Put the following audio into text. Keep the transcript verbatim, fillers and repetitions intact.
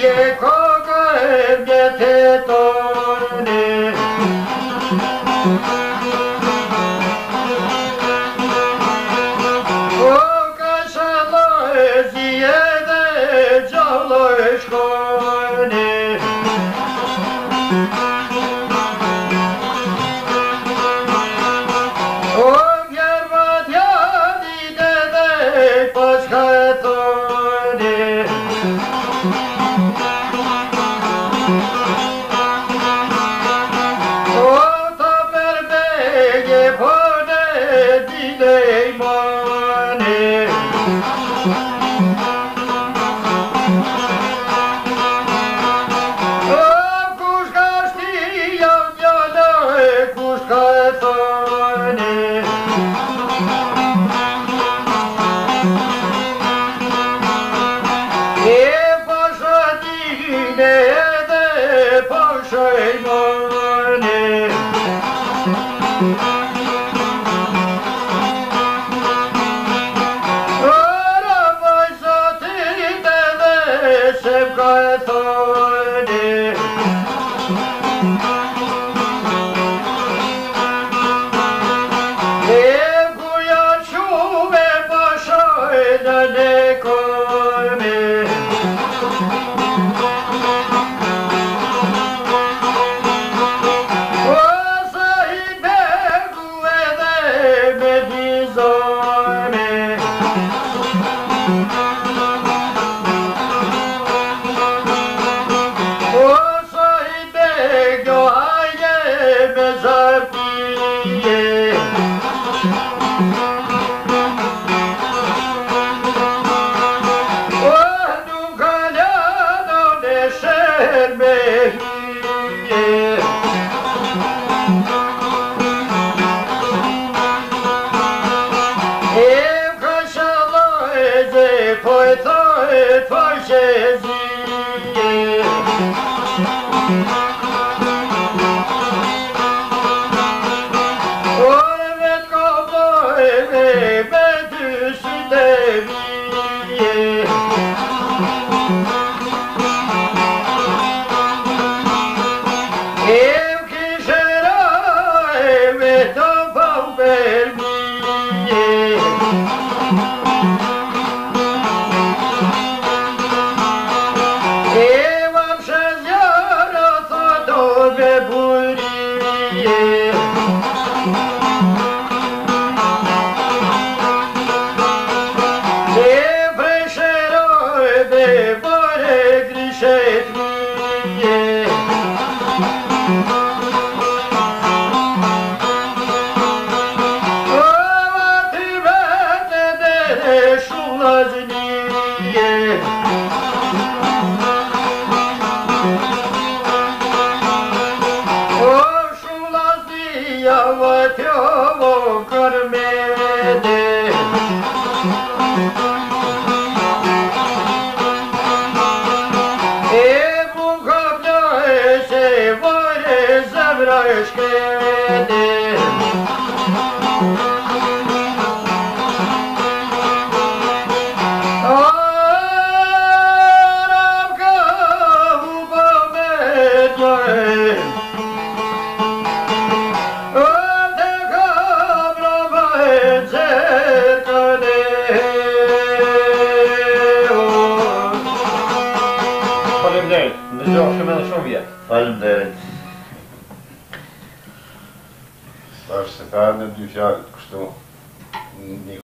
e kokër mjetetoni. O ka shaloj zije dhe gjalloj shkoni. O mjerva djadit edhe pashkatoni. O ta perbegje pone dilej mani. O kush ka shtia mjala e kush ka thoni. E pashatine edhe pashajmoni. Ora vajzatit edhe se m'ka thoni. E kur janë qume pashajnë në komi. O sa i begu edhe me dizoni. O sa i begu hajde me zarpije. O nuk ka lano në shër me hije. E ka shaloj dhe po e thoj t'faqe zije. Por me t'kopoj me me dy syte vije. E m'kishe raj me të pau për mije. E m'am shëzjara thoto me burije. E presheroj me bare grishet mije. O aty vete dhe shullaznije. O shullaznia vëtjovo kërmede. E buka ploje se vore zemra e shkede. Aram ka huba me djoje. O te ka brava e zerkane. Faleminderit, më zgjohshëm edhe shumë vjet. Faleminderit. Tash se ka në dy fjalë kështu. Një